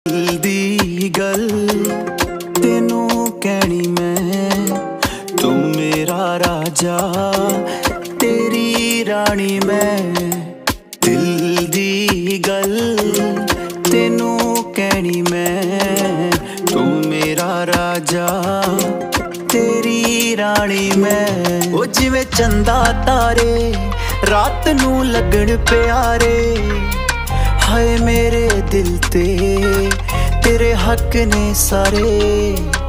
दिल दी गल तेनू कहनी मैं, तू मेरा राजा तेरी रानी मैं। दिल दी गल तेनू कहनी मैं, तू मेरा राजा तेरी रानी मैं। ओ जिवें चंदा तारे रात नू लगन प्यारे, हाय मेरे दिल ते तेरे हक ने सारे।